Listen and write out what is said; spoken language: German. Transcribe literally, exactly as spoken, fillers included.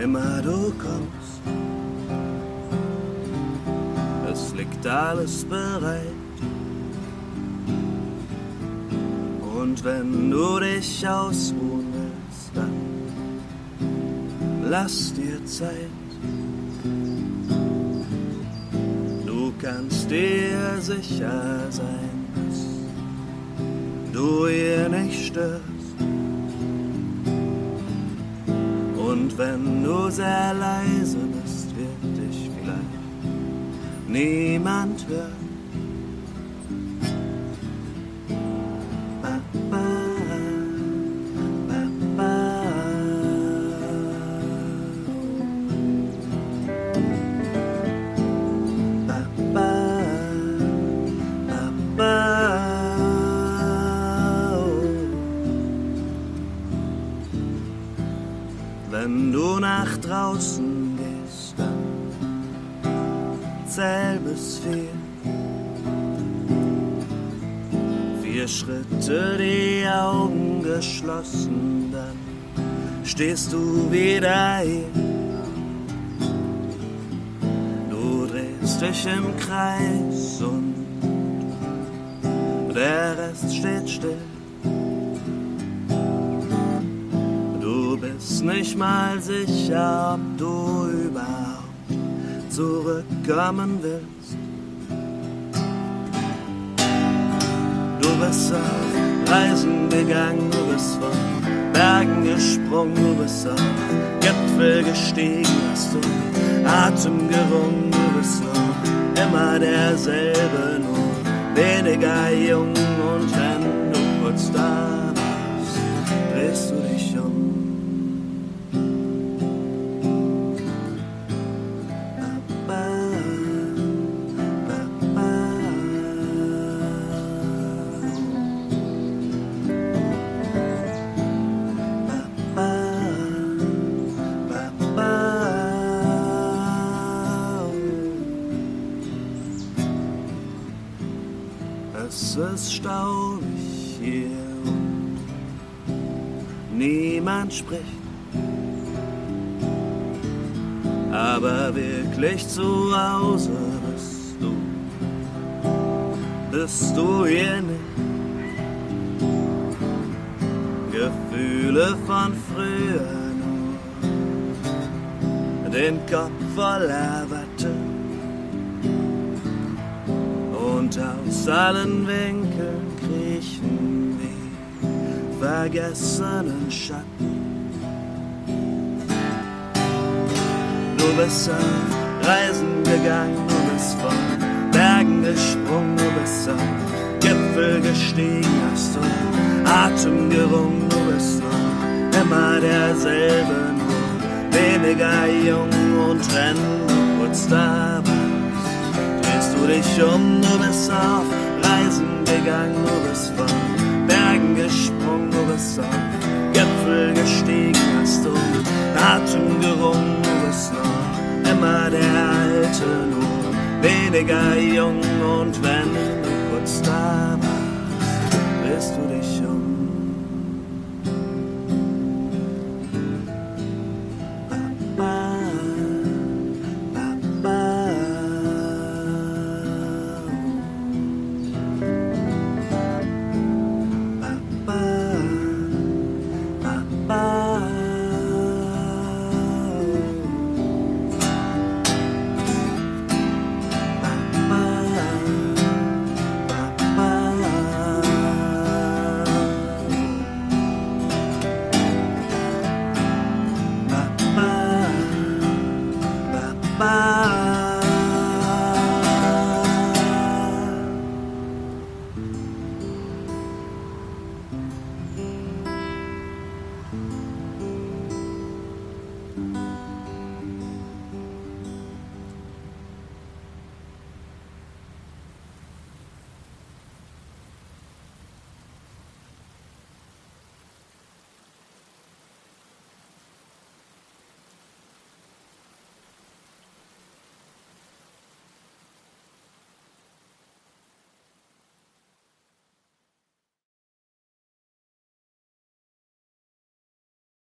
immer du kommst. Es liegt alles bereit. Und wenn du dich ausruhen willst, dann lass dir Zeit. Du kannst dir sicher sein, dass du hier nicht störst. Und wenn du sehr leise bist, wird dich vielleicht niemand hören. Wenn du nach draußen gehst, dann zähl bis vier. Vier Schritte, die Augen geschlossen, dann stehst du wieder hier. Du drehst dich im Kreis und der Rest steht still. Du bist nicht mal sicher, ob du überhaupt zurückkommen willst. Du bist auf Reisen gegangen, du bist von Bergen gesprungen, du bist auf Gipfel gestiegen, hast du Atem gerungen, du bist noch immer derselbe, nur weniger jung. Und wenn du kurz da warst, drehst du dich um. Es ist stauig hier und niemand spricht, aber wirklich zu Hause bist du, bist du hier nicht. Gefühle von früher nur, den Kopf voller Watte. Und aus allen Winkeln kriechen die vergessenen Schatten. Du bist auf Reisen gegangen, du bist von Bergen gesprungen, du bist auf Gipfel gestiegen, hast du Atem gerungen, du bist noch immer derselbe, nur weniger jung. Und wenn du kurz da warst, drehst du dich um. Du bist auf Reisen gegangen, du bist von Bergen gesprungen, du bist auf Gipfel gestiegen, hast du Atem gerungen, du bist noch immer der Alte, nur weniger jung. Und wenn du kurz da warst, drehst du dich um.